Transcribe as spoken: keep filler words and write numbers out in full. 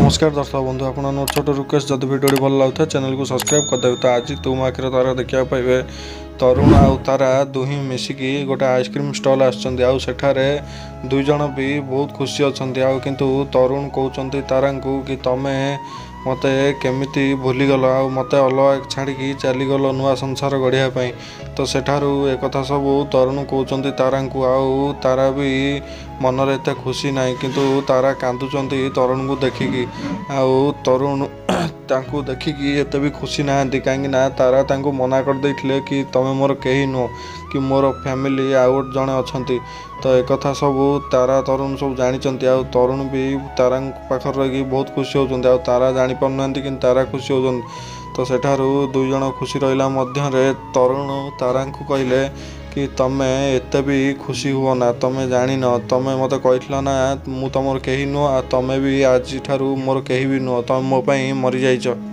नमस्कार दर्शक बंधु आपन छोट रिक्वेस्ट जब भिडियो भल लगे चैनल को सब्सक्राइब करदे। तो आज तुम आखिर तारा देखा पाइबे तरुण आउ तारा दुही मिसिकी गोटे आइसक्रीम स्टॉल आठारे दुई जन भी बहुत खुशी अच्छा किंतु तरुण कहते तारा कि तमें मते केमिति भूलीगल आ मते अलग छाड़ी चलीगल नुआ संसार गढ़ियापाई। तो सेठारू एक कथा सब तरुण कहते तारा को आउ तारा भी मनरे एत खुशी ना किंतु तारा कांदुचंती तरुण को देखिकी आउ तरुण तांको देखिकी एत भी खुशी ना कहीं तारा तांको मना कर देथिले कि तमे मोर कहीं नुह कि मोर फैमिली आउ जड़े अच्छा। तो एक कथा सब तारा तरुण सब जानी आ तरुण भी तारा पाखर रही बहुत खुशी होती आ तारा जानी पारना कि तारा खुशी होती। तो सेठारू दुई जन खुशी रहा मध्य तरुण तारा को कहले कि तमे एते भी खुशी हुआ ना तमे जानी न तमे मत कही ना मु तुम कहीं नुह आ तमे भी आज ठारू मोर कहीं भी नुह तुम मो मरी जाइच।